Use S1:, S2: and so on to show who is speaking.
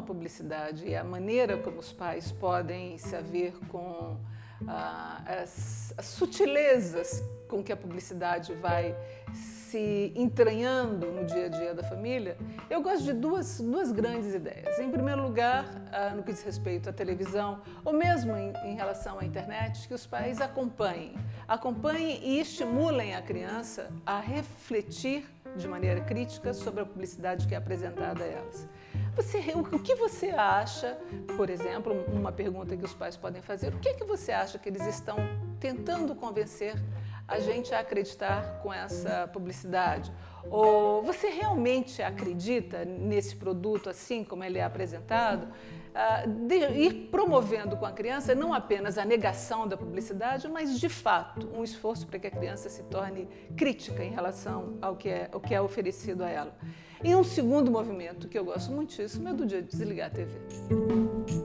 S1: publicidade e a maneira como os pais podem se haver com as sutilezas com que a publicidade vai se entranhando no dia a dia da família, eu gosto de duas grandes ideias. Em primeiro lugar, no que diz respeito à televisão, ou mesmo em relação à internet, que os pais acompanhem e estimulem a criança a refletir de maneira crítica sobre a publicidade que é apresentada a elas. O que você acha, por exemplo, uma pergunta que os pais podem fazer, o que é que você acha que eles estão tentando convencer a gente a acreditar com essa publicidade? Ou você realmente acredita nesse produto assim como ele é apresentado? De ir promovendo com a criança não apenas a negação da publicidade, mas de fato um esforço para que a criança se torne crítica em relação ao que é oferecido a ela. E um segundo movimento que eu gosto muitíssimo é do dia de desligar a TV.